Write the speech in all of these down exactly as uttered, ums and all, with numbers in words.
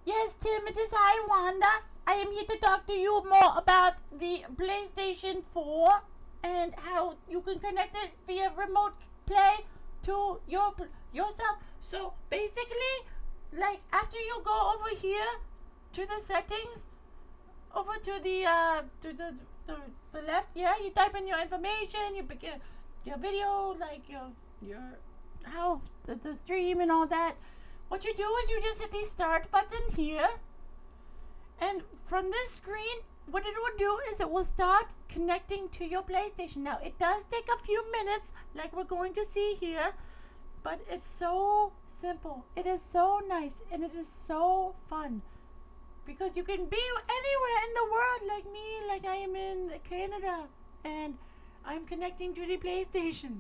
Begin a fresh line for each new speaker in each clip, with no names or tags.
Yes, Tim, it is I, Wanda. I am here to talk to you more about the PlayStation four and how you can connect it via remote play to your yourself. So basically, like after you go over here to the settings, over to the uh to the the, the left, yeah, you type in your information, you pick your, your video, like your your how the, the stream and all that. What you do is you just hit the start button here, and from this screen, what it will do is it will start connecting to your PlayStation. Now, it does take a few minutes, like we're going to see here, but it's so simple. It is so nice, and it is so fun, because you can be anywhere in the world like me, like I am in Canada, and I'm connecting to the PlayStation.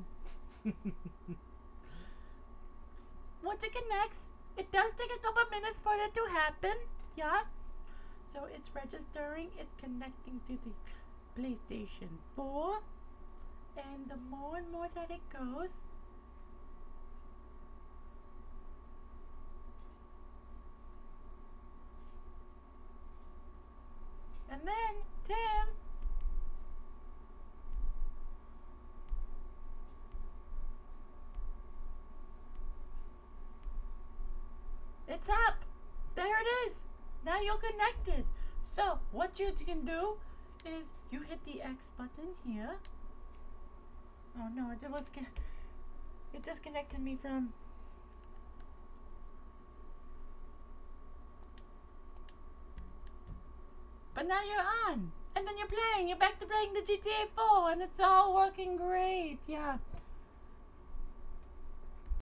Once it connects, it does take a couple minutes for it to happen, yeah? So it's registering, it's connecting to the PlayStation four, and the more and more that it goes, and then, Tim, it's up. There it is. Now you're connected. So what you can do is you hit the X button here. Oh no, it was it disconnected me from. But now you're on, and then you're playing. You're back to playing the G T A four, and it's all working great. Yeah.